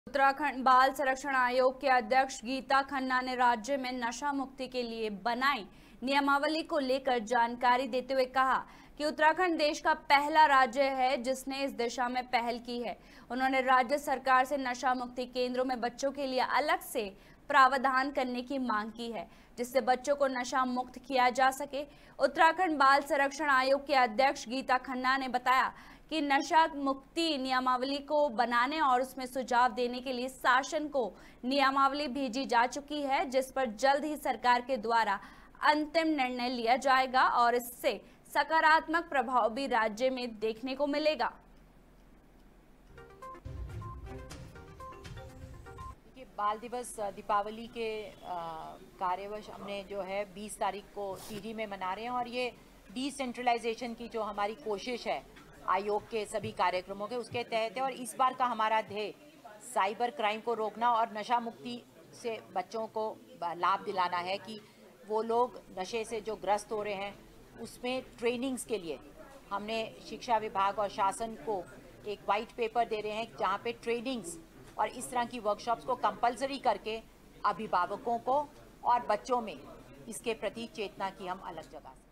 उत्तराखंड बाल संरक्षण आयोग के अध्यक्ष गीता खन्ना ने राज्य में नशा मुक्ति के लिए बनाई नियमावली को लेकर जानकारी देते हुए कहा कि उत्तराखंड देश का पहला राज्य है जिसने इस दिशा में पहल की है। उन्होंने राज्य सरकार से नशा मुक्ति केंद्रों में बच्चों के लिए अलग से प्रावधान करने की मांग की है, जिससे बच्चों को नशा मुक्त किया जा सके। उत्तराखंड बाल संरक्षण आयोग के अध्यक्ष गीता खन्ना ने बताया कि नशा मुक्ति नियमावली को बनाने और उसमें सुझाव देने के लिए शासन को नियमावली भेजी जा चुकी है, जिस पर जल्द ही सरकार के द्वारा अंतिम निर्णय लिया जाएगा और इससे सकारात्मक प्रभाव भी राज्य में देखने को मिलेगा। बाल दिवस दीपावली के कार्यवश हमने जो है 20 तारीख को टिहरी में मना रहे हैं और ये डिसेंट्रलाइजेशन की जो हमारी कोशिश है आयोग के सभी कार्यक्रमों के उसके तहत है। और इस बार का हमारा ध्येय साइबर क्राइम को रोकना और नशा मुक्ति से बच्चों को लाभ दिलाना है कि वो लोग नशे से जो ग्रस्त हो रहे हैं उसमें ट्रेनिंग्स के लिए हमने शिक्षा विभाग और शासन को एक वाइट पेपर दे रहे हैं जहाँ पे ट्रेनिंग्स और इस तरह की वर्कशॉप्स को कंपलसरी करके अभिभावकों को और बच्चों में इसके प्रति चेतना की हम अलग जगह